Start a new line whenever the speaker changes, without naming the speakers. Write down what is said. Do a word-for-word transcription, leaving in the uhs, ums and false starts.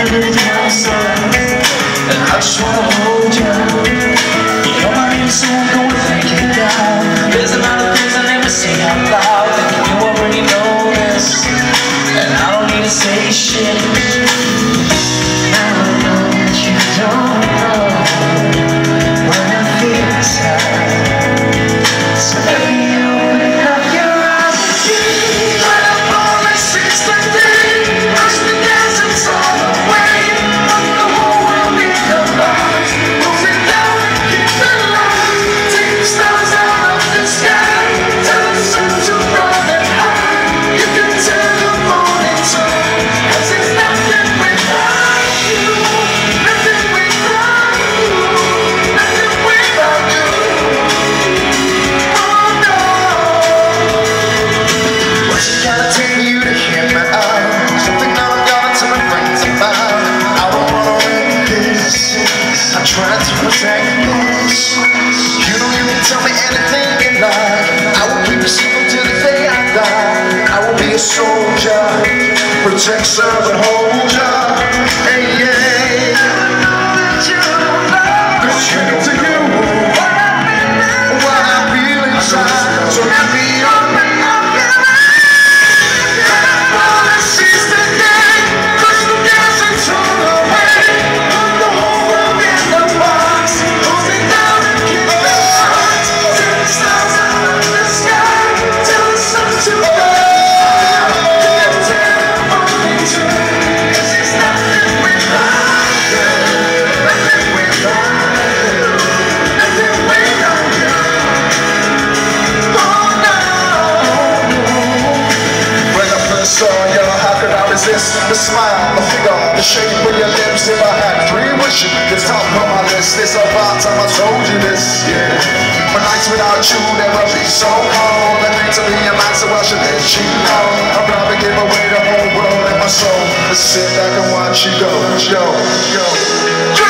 with myself, and I just wanna hold you. You know my name, so I'm gonna thank you down. There's a lot of things I never say out loud, and you already know this, and I don't need to say shit. Now I know that you don't know when I feel inside, so let me open up your eyes and see. When I'm falling six to three, rush the deserts all the way, put the whole world in the box, move it down and keep the light, take the stars out of the sky, tell the sun to run and high. You can tell the morning sun, 'cause it's nothing without you, nothing without you, nothing without you. Oh no. What you gotta take for you to hear me out? Something that I'm gonna tell my friends about. I don't wanna wreck this, I'm trying to protect this. You know you can tell me anything you like, I will keep it simple till the day I die. I will be a soldier, protect, serve, and hold ya. Hey, yeah. Cause you know to you what I feel inside, so let me open up your eyes. All I see is the day, cause the desert's all the way, put the whole world in the box, hold it down and keep the lights, take the stars out of the sky, tell the sun to go. The smile, the figure, the shape of your lips. If I had three wishes, it's top on my list. It's about time I told you this, yeah. My nights without you never be so cold. I think to be a man, so I should let you know. I'd rather give away the whole world and my soul than sit back and watch you go, yo, yo.